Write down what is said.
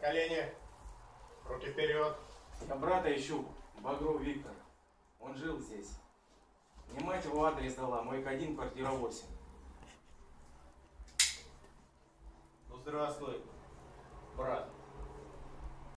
колени, руки вперед. Я брата ищу, Багров Виктор. Он жил здесь. Мне мать его адрес дала, мой К1, квартира 8. Ну, здравствуй, брат.